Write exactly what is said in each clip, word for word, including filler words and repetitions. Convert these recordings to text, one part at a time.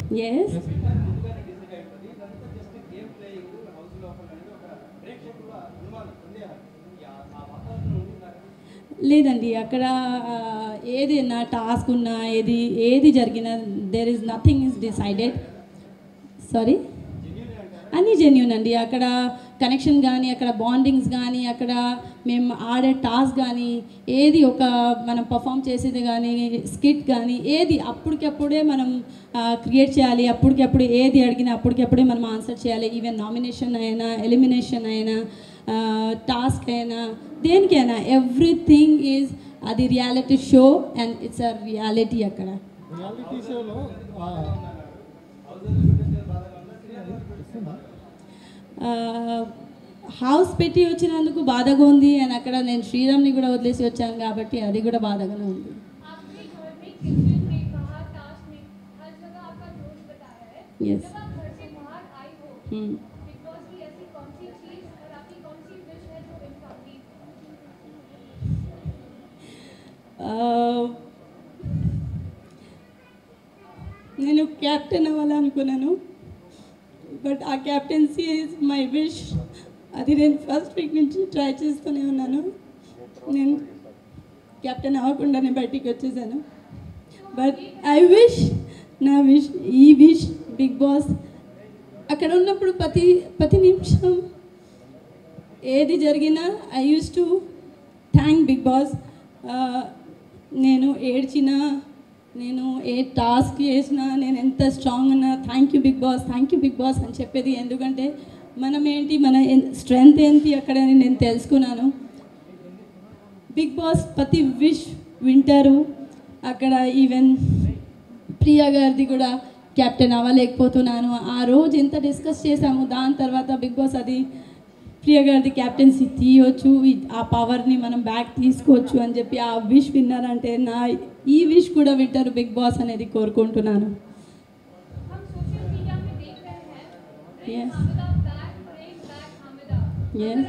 Yes. లేదండి, అక్కడ ఏది నా టాస్క్ ఉన్నా ఏది ఏది జరిగినా there is nothing is decided. Sorry, అన్నీ జెన్యూన్ అండి. అక్కడ కనెక్షన్ కానీ, అక్కడ బాండింగ్స్ కానీ, అక్కడ మేము ఆడే టాస్క్ కానీ, ఏది ఒక మనం పర్ఫామ్ చేసేది కానీ, స్కిట్ కానీ, ఏది అప్పటికప్పుడే మనం క్రియేట్ చేయాలి. అప్పటికప్పుడు ఏది అడిగినా అప్పటికప్పుడే మనం ఆన్సర్ చేయాలి. ఈవెన్ నామినేషన్ అయినా, ఎలిమినేషన్ అయినా, టాస్క్ అయినా, దేనికైనా ఎవ్రీథింగ్ ఈజ్ అది reality show and it's a reality. అక్కడ రియాలిటీ షోలో హౌస్ పెట్టి వచ్చినందుకు బాధగా ఉంది. అండ్ అక్కడ నేను శ్రీరామ్ని కూడా వదిలేసి వచ్చాను కాబట్టి అది కూడా బాధగానే ఉంది. ఎస్. నేను క్యాప్టెన్ అవ్వాలనుకున్నాను, బట్ ఆ క్యాప్టెన్సీ ఈజ్ మై విష్. అది నేను ఫస్ట్ వీక్ నుంచి ట్రై చేస్తూనే ఉన్నాను. నేను క్యాప్టెన్ అవ్వకుండానే బయటికి వచ్చేసాను. బట్ ఐ విష్, నా విష్, ఈ విష్ బిగ్ బాస్ అక్కడ ఉన్నప్పుడు ప్రతి ప్రతి నిమిషం ఏది జరిగినా I use to thank Bigg Boss. నేను ఏడ్చినా, నేను ఏ టాస్క్ చేసినా, నేను ఎంత స్ట్రాంగ్ ఉన్నా thank you Bigg Boss, thank you Bigg Boss అని చెప్పేది. ఎందుకంటే మనం ఏంటి, మన స్ట్రెంగ్త్ ఏంటి అక్కడ నేను తెలుసుకున్నాను. బిగ్ బాస్ ప్రతి విష్ వింటారు. అక్కడ ఈవెన్ ప్రియా గారిది కూడా క్యాప్టెన్ అవ్వలేకపోతున్నాను. ఆ రోజు ఎంత డిస్కస్ చేశాము, దాని తర్వాత బిగ్ బాస్ అది ప్రియా గారిది క్యాప్టెన్సీ తీయవచ్చు, ఆ పవర్ని మనం బ్యాక్ తీసుకోవచ్చు అని చెప్పి ఆ విష్ విన్నారంటే నా ఈ విష్ కూడా వింటారు బిగ్ బాస్ అనేది కోరుకుంటున్నాను. Yes. Yes.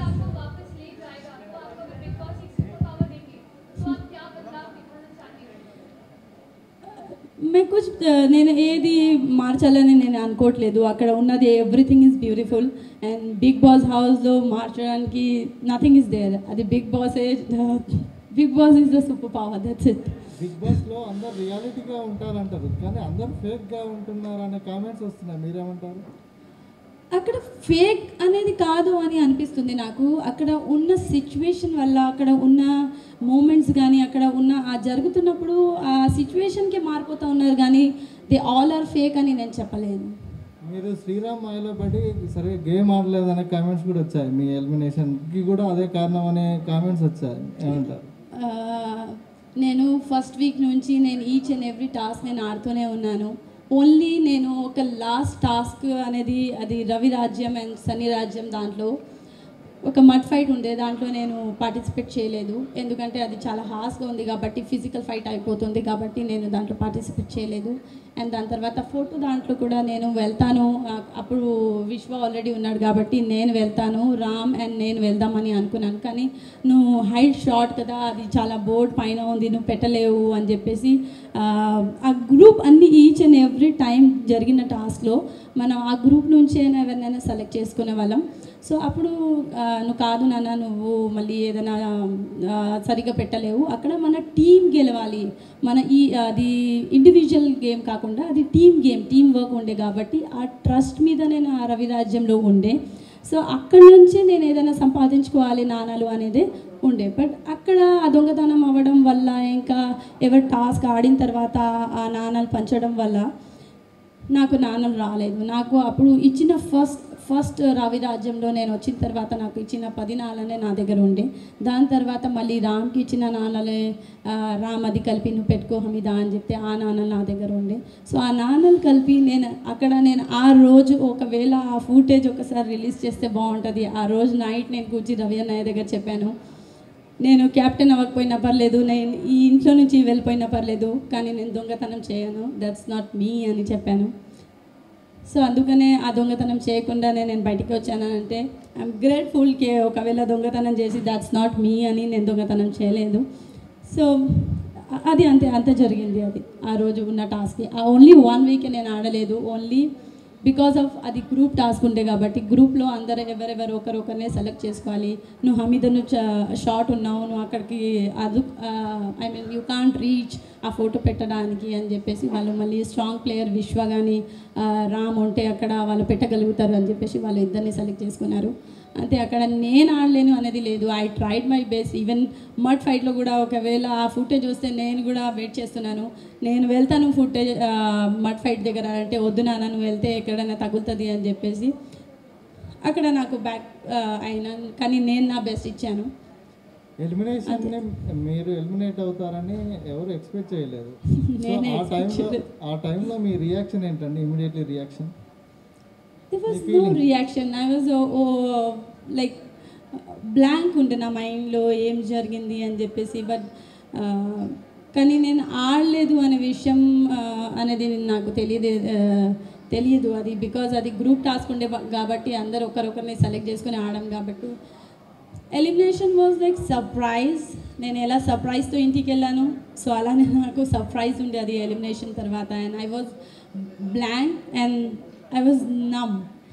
मैं कुछ నేను ఏది మార్చాలని నేను అనుకోవట్లేదు. అక్కడ ఉన్నది everything is beautiful and Bigg Boss హౌస్లో మార్చడానికి నథింగ్ ఈజ్ దేర్. అది Bigg Boss Bigg Boss is the super power, that's it. Bigg బాస్లో అందరు రియాలిటీగా ఉంటారంటారు, కానీ అందరు ఫేక్గా ఉంటున్నారు అనే కామెంట్స్ వస్తున్నాయి, మీరేమంటారు? అక్కడ ఫేక్ అనేది కాదు అని అనిపిస్తుంది నాకు. అక్కడ ఉన్న సిచ్యువేషన్ వల్ల, అక్కడ ఉన్న మూమెంట్స్ కానీ, అక్కడ ఉన్న ఆ జరుగుతున్నప్పుడు ఆ సిచ్యువేషన్కే మారిపోతూ ఉన్నారు, కానీ దే ఆల్ ఆర్ ఫేక్ అని నేను చెప్పలేదు. మీరు శ్రీరామ్ మాయలో పడి సరే గేమ్ ఆడలేదు అనే కామెంట్స్ కూడా వచ్చాయి. మీ ఎలిమినేషన్కి కూడా అదే కారణం అనే కామెంట్స్ వచ్చాయి, ఏమంటారు? నేను ఫస్ట్ వీక్ నుంచి నేను ఈచ్ అండ్ ఎవ్రీ టాస్క్ నేను ఆడుతూనే ఉన్నాను. ఓన్లీ నేను ఒక లాస్ట్ టాస్క్ అనేది అది రవి రాజ్యం అండ్ సన్నీ రాజ్యం, దాంట్లో ఒక మడ్ ఫైట్ ఉండే, దాంట్లో నేను పార్టిసిపేట్ చేయలేదు. ఎందుకంటే అది చాలా హార్ష్గా ఉంది కాబట్టి, ఫిజికల్ ఫైట్ అయిపోతుంది కాబట్టి నేను దాంట్లో పార్టిసిపేట్ చేయలేదు. అండ్ దాని తర్వాత ఫోటో దాంట్లో కూడా నేను వెళ్తాను, అప్పుడు విశ్వ ఆల్రెడీ ఉన్నాడు కాబట్టి నేను వెళ్తాను, రామ్ అండ్ నేను వెళ్దామని అనుకున్నాను. కానీ నువ్వు హైట్ షార్ట్ కదా, అది చాలా బోర్డ్ పైన ఉంది, నువ్వు పెట్టలేవు అని చెప్పేసి ఆ గ్రూప్ అన్ని ఈచ్ అండ్ ఎవ్రీ టైం జరిగిన టాస్క్లో మనం ఆ గ్రూప్ నుంచే ఎవరినైనా సెలెక్ట్ చేసుకునే వాళ్ళం. సో అప్పుడు నువ్వు కాదు నాన్న, నువ్వు మళ్ళీ ఏదైనా సరిగ్గా పెట్టలేవు, అక్కడ మన టీం గెలవాలి, మన ఈ అది ఇండివిజువల్ గేమ్ కాకుండా అది టీమ్ గేమ్, టీమ్ వర్క్ ఉండే కాబట్టి ఆ ట్రస్ట్ మీద నేను ఆ రవి రాజ్యంలో ఉండే. సో అక్కడి నుంచి నేను ఏదైనా సంపాదించుకోవాలి నాణాలు అనేది ఉండే. బట్ అక్కడ ఆ దొంగతనం అవ్వడం వల్ల, ఇంకా ఎవరు టాస్క్ ఆడిన తర్వాత ఆ నాణాలు పంచడం వల్ల నాకు నాణాలు రాలేదు. నాకు అప్పుడు ఇచ్చిన ఫస్ట్ ఫస్ట్ రవి రాజ్యంలో నేను వచ్చిన తర్వాత నాకు ఇచ్చిన పది నాణాలే నా దగ్గర ఉండే. దాని తర్వాత మళ్ళీ రామ్కి ఇచ్చిన నాణాలే, రామ్ అది కలిపి నువ్వు పెట్టుకో హమీదా అని చెప్తే ఆ నాణాలు నా దగ్గర ఉండే. సో ఆ నాణాలు కలిపి నేను అక్కడ నేను ఆ రోజు ఒకవేళ ఆ ఫుటేజ్ ఒకసారి రిలీజ్ చేస్తే బాగుంటుంది. ఆ రోజు నైట్ నేను కూర్చి రవి అన్నయ్య దగ్గర చెప్పాను, నేను క్యాప్టెన్ అవ్వకపోయినా పర్లేదు, నేను ఈ ఇంట్లో నుంచి వెళ్ళిపోయినా పర్లేదు, కానీ నేను దొంగతనం చేయను, దట్స్ నాట్ మీ అని చెప్పాను. సో అందుకనే ఆ దొంగతనం చేయకుండానే నేను బయటికి వచ్చానంటే ఐఎమ్ గ్రేట్ఫుల్కి, ఒకవేళ దొంగతనం చేసి దట్స్ నాట్ మీ అని నేను దొంగతనం చేయలేదు. సో అది అంతే అంతే జరిగింది. అది ఆ రోజు ఉన్న టాస్క్ ఓన్లీ వన్ వీక్ నేను ఆడలేదు, ఓన్లీ బికాస్ ఆఫ్ అది గ్రూప్ టాస్క్ ఉండే కాబట్టి గ్రూప్లో అందరు ఎవరెవరు ఒకరొకరినే సెలెక్ట్ చేసుకోవాలి. నువ్వు హమీద నువ్వు షార్ట్ ఉన్నావు, నువ్వు అక్కడికి అది I mean you can't reach ఆ ఫోటో పెట్టడానికి అని చెప్పేసి వాళ్ళు మళ్ళీ స్ట్రాంగ్ ప్లేయర్ విశ్వ కానీ రామ్ ఉంటే అక్కడ వాళ్ళు పెట్టగలుగుతారు అని చెప్పేసి వాళ్ళు ఇద్దరిని సెలెక్ట్ చేసుకున్నారు. అంతే, అక్కడ నేను ఆడలేను అనేది లేదు. I tried my best. Even mud ఫైట్లో కూడా ఒకవేళ ఆ ఫుటేజ్ వస్తే నేను కూడా వెయిట్ చేస్తున్నాను, నేను వెళ్తాను ఫుటేజ్ మడ్ ఫైట్ దగ్గర అంటే వద్దు నాన్న నువ్వు వెళ్తే ఎక్కడైనా తగులుతుంది అని చెప్పేసి అక్కడ నాకు బ్యాక్ అయినా, కానీ నేను నా బెస్ట్ ఇచ్చాను. ఎలిమినేషన్ మీరు ఎలిమినేట్ అవుతారని ఎవరు ఎక్స్పెక్ట్ చేయలేదు. ఆ టైంలో ఆ టైంలో మీ రియాక్షన్ ఏంటండి? Immediately reaction? There was no reaction. I was oh, oh, like blank ఉండే నా మైండ్లో ఏం జరిగింది అని చెప్పేసి. బట్ కానీ నేను ఆడలేదు అనే విషయం అనేది నాకు తెలియదు తెలియదు అది బికాజ్ అది గ్రూప్ టాస్క్ ఉండే కాబట్టి అందరు ఒకరొకరిని సెలెక్ట్ చేసుకుని ఆడడం కాబట్టి. Elimination was like surprise. నేను ఎలా సర్ప్రైజ్తో ఇంటికి వెళ్ళాను, సో అలానే నాకు సర్ప్రైజ్ ఉండే అది ఎలిమినేషన్ తర్వాత. And I was blank and I was numb.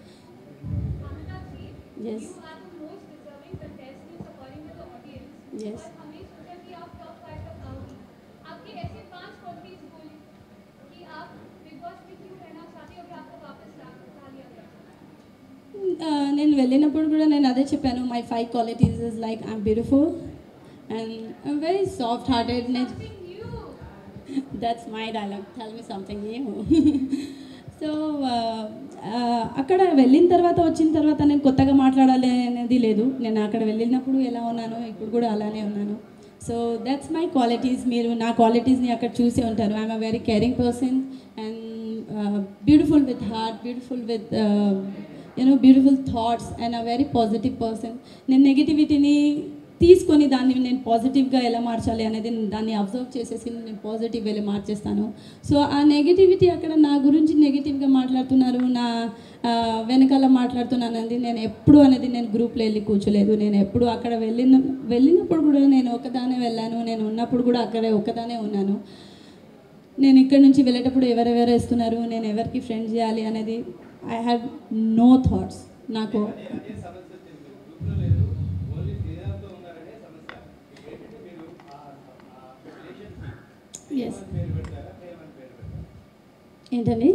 Yes. You are the most deserving contestants according to the audience. Yes. और हमें सोचा कि आप टॉप फाइव तक आओगे. आपके ऐसे पांच क्वालिटीज बोली कि आप बिग बॉस में क्यों रहना चाहते हो कि आपको वापस ला ला लिया गया. నేను వెళ్ళినప్పుడు కూడా నేను అదే చెప్పాను. My five qualities is like I'm beautiful and I'm very soft hearted. That's my dialogue, tell me something new. So అక్కడ వెళ్ళిన తర్వాత వచ్చిన తర్వాత నేను కొత్తగా మాట్లాడాలి అనేది లేదు. నేను అక్కడ వెళ్ళినప్పుడు ఎలా ఉన్నానో ఇప్పుడు కూడా అలానే ఉన్నాను. So that's my qualities. మీరు నా క్వాలిటీస్ని అక్కడ చూసే ఉంటారు. I'm a very caring person and beautiful with heart, beautiful with you know beautiful thoughts and a very positive person. నేను నెగిటివిటీని తీసుకొని దాన్ని నేను పాజిటివ్గా ఎలా మార్చాలి అనేది దాన్ని అబ్జర్వ్ చేసేసి నేను పాజిటివ్ వెళ్ళి మార్చేస్తాను. సో ఆ నెగిటివిటీ అక్కడ నా గురించి నెగిటివ్గా మాట్లాడుతున్నారు, నా వెనకాల మాట్లాడుతున్నాను అనేది నేను ఎప్పుడు అనేది నేను గ్రూప్లో వెళ్ళి కూర్చోలేదు. నేను ఎప్పుడు అక్కడ వెళ్ళిన వెళ్ళినప్పుడు కూడా నేను ఒకదానే వెళ్ళాను, నేను ఉన్నప్పుడు కూడా అక్కడే ఒకదానే ఉన్నాను. నేను ఇక్కడ నుంచి వెళ్ళేటప్పుడు ఎవరెవరు వేస్తున్నారు, నేను ఎవరికి ఫ్రెండ్ చేయాలి అనేది ఐ హ్యాడ్ నో థాట్స్. నాకు ఎస్ ఏంటండి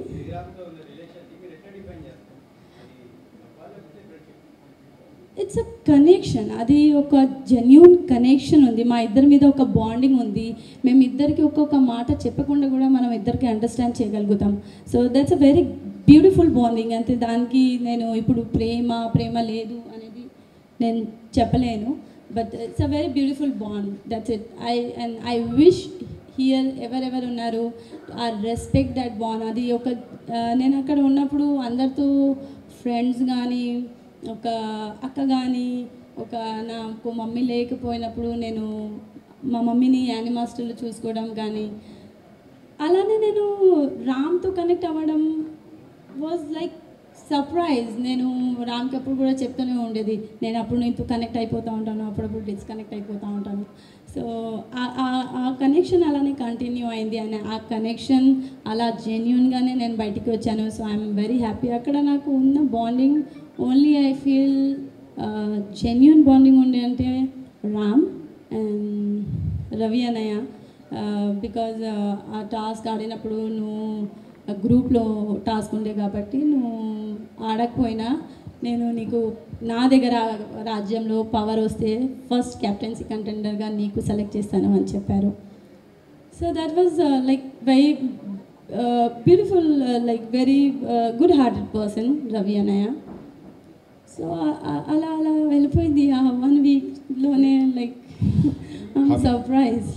ఇట్స్ అ కనెక్షన్. అది ఒక జెన్యూన్ కనెక్షన్ ఉంది మా ఇద్దరి మీద, ఒక బాండింగ్ ఉంది. మేము ఇద్దరికి ఒక్కొక్క మాట చెప్పకుండా కూడా మనం ఇద్దరికి అండర్స్టాండ్ చేయగలుగుతాం. So that's a very beautiful bonding. అంతే, దానికి నేను ఇప్పుడు ప్రేమ ప్రేమ లేదు అనేది నేను చెప్పలేను. But it's a very beautiful bond. That's it. I and I wish here ఎవరెవరు ఉన్నారు ఆ రెస్పెక్ట్ దట్ బాండ్. అది ఒక నేను అక్కడ ఉన్నప్పుడు అందరితో ఫ్రెండ్స్ కానీ ఒక అక్క కానీ ఒక నాకు మమ్మీ లేకపోయినప్పుడు నేను మా మమ్మీని యానిమాస్టర్లు చూసుకోవడం కానీ, అలానే నేను రామ్తో కనెక్ట్ అవ్వడం వాజ్ లైక్ సర్ప్రైజ్. నేను రామ్కి అప్పుడు కూడా చెప్తూనే ఉండేది, నేను అప్పుడు నీతో కనెక్ట్ అయిపోతూ ఉంటాను, అప్పుడప్పుడు డిస్కనెక్ట్ అయిపోతూ ఉంటాను. సో ఆ కనెక్షన్ అలానే కంటిన్యూ అయింది. అండ్ ఆ కనెక్షన్ అలా జెన్యూన్గానే నేను బయటికి వచ్చాను. So I'm very happy. అక్కడ నాకు ఉన్న bonding only I feel genuine bonding ఉండే అంటే రామ్ అండ్ రవి అన్నయ్య. బికాజ్ ఆ టాస్క్ ఆడినప్పుడు నువ్వు గ్రూప్లో టాస్క్ ఉండే కాబట్టి నువ్వు ఆడకపోయినా నేను నీకు నా దగ్గర రాజ్యంలో పవర్ వస్తే ఫస్ట్ కెప్టెన్సీ కంటెండర్గా నీకు సెలెక్ట్ చేస్తాను అని చెప్పారు. So that was like very beautiful, like very good hearted person Ravi అన్నయ్య. సో అలా అలా వెళ్ళిపోయింది ఆ వన్ వీక్లోనే. Like I'm surprised.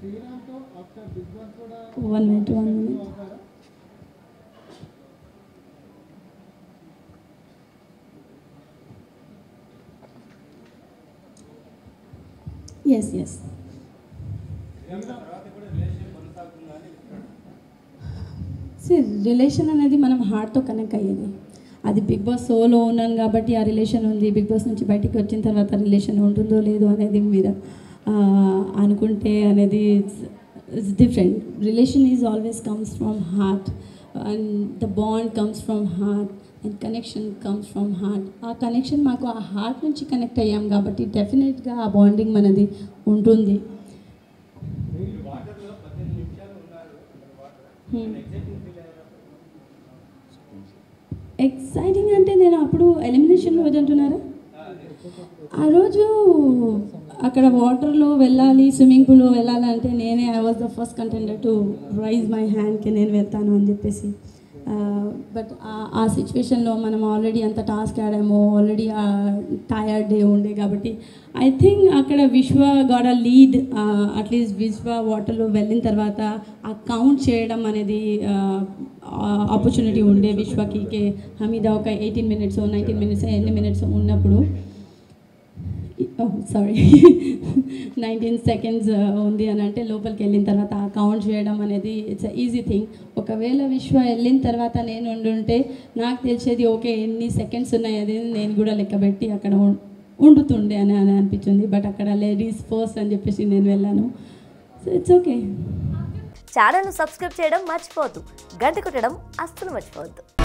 One minute one minute yes yes see relation అనేది మనం హార్ట్తో కనెక్ట్ అయ్యేది. అది బిగ్ బాస్ షోలో ఉన్నాను కాబట్టి ఆ రిలేషన్ ఉంది. బిగ్ బాస్ నుంచి బయటికి వచ్చిన తర్వాత రిలేషన్ ఉంటుందో లేదో అనేది మీరు అనుకుంటే అనేది it's different. Relation is always comes from heart, and the bond comes from heart, and connection comes from heart. ఆ కనెక్షన్ మాకు ఆ హార్ట్ నుంచి కనెక్ట్ అయ్యాం కాబట్టి డెఫినెట్గా ఆ బాండింగ్ మనది ఉంటుంది. ఎక్సైటింగ్ అంటే నేను అప్పుడు ఎలిమినేషన్ రోజు అంటున్నారా, ఆ రోజు అక్కడ వాటర్లో వెళ్ళాలి, స్విమ్మింగ్ పూల్లో వెళ్ళాలంటే నేనే I was the first contender to raise my హ్యాండ్కి నేను వెళ్తాను అని చెప్పేసి. బట్ ఆ సిచ్యువేషన్లో మనం ఆల్రెడీ అంత టాస్క్ ఆడాము, ఆల్రెడీ టయర్డ్ డే ఉండే కాబట్టి ఐ థింక్ అక్కడ విశ్వ గాట్ అ లీడ్. అట్లీస్ట్ విశ్వ వాటర్లో వెళ్ళిన తర్వాత ఆ కౌంట్ చేయడం అనేది ఆపర్చునిటీ ఉండే విశ్వకి. కే హమీద ఒక ఎయిటీన్ మినిట్స్ నైన్టీన్ మినిట్స్ ఎన్ని మినిట్స్ ఉన్నప్పుడు, సారీ నైన్టీన్ సెకండ్స్ ఉంది అని అంటే లోపలికి వెళ్ళిన తర్వాత ఆ కౌంట్ చేయడం అనేది ఇట్స్ ఈజీ థింగ్. ఒకవేళ విశ్వ వెళ్ళిన తర్వాత నేను ఉండుంటే నాకు తెలిసేది ఓకే ఎన్ని సెకండ్స్ ఉన్నాయి అది నేను కూడా లెక్కబెట్టి అక్కడ ఉండుతుండే అని అని అనిపించింది. బట్ అక్కడ లేడీస్ ఫస్ట్ అని చెప్పేసి నేను వెళ్ళాను. So it's okay. ఛానల్ను సబ్స్క్రైబ్ చేయడం మర్చిపోవద్దు, గంట కొట్టడం అస్సలు మర్చిపోవద్దు.